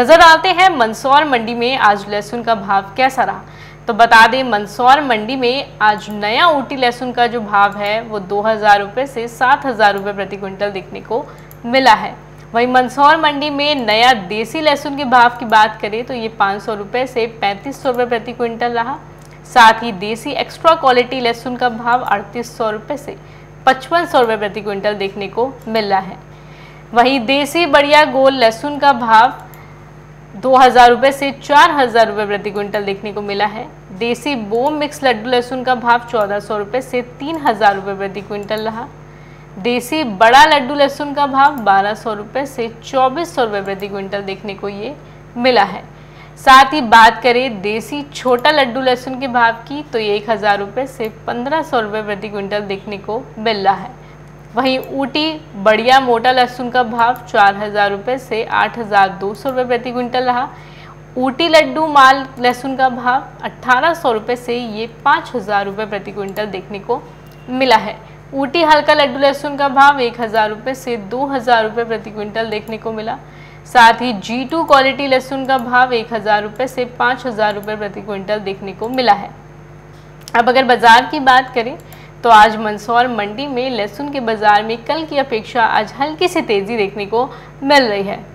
नजर डालते हैं मंदसौर मंडी में आज लहसुन का भाव कैसा रहा। तो बता दें, मंदसौर मंडी में आज नया ऊटी लहसुन का जो भाव है वो 2000 रुपये से 7000 रुपये प्रति क्विंटल देखने को मिला है। वहीं मंदसौर मंडी में नया देसी लहसुन के भाव की बात करें तो ये 500 रुपये से 3500 रुपये प्रति क्विंटल रहा। साथ ही देसी एक्स्ट्रा क्वालिटी लहसुन का भाव 3800 रुपये से 5500 रुपये प्रति क्विंटल देखने को मिल रहा है। वहीं देसी बढ़िया गोल लहसुन का भाव 2000 रुपये से 4000 रुपये प्रति क्विंटल देखने को मिला है। देसी बोम मिक्स लड्डू लहसुन का भाव 1400 रुपये से 3000 रुपये प्रति क्विंटल रहा। देसी बड़ा लड्डू लहसुन का भाव 1200 रुपये से 2400 रुपये प्रति क्विंटल देखने को ये मिला है। साथ ही बात करें देसी छोटा लड्डू लहसुन के भाव की तो ये 1000 रुपये से 1500 रुपये प्रति क्विंटल देखने को मिल रहा है। वहीं ऊटी बढ़िया मोटा लहसुन का भाव 4000 रुपये से 8200 रुपये प्रति क्विंटल रहा। ऊटी लड्डू माल लहसुन का भाव 1800 रुपये से ये 5000 रुपये प्रति क्विंटल देखने को मिला है। ऊटी हल्का लड्डू लहसुन का भाव 1000 रुपये से 2000 रुपये प्रति क्विंटल देखने को मिला। साथ ही G2 क्वालिटी लहसुन का भाव 1000 रुपये से 5000 रुपये प्रति क्विंटल देखने को मिला है। अब अगर बाजार की बात करें तो आज मंदसौर मंडी में लहसुन के बाजार में कल की अपेक्षा आज हल्की सी तेज़ी देखने को मिल रही है।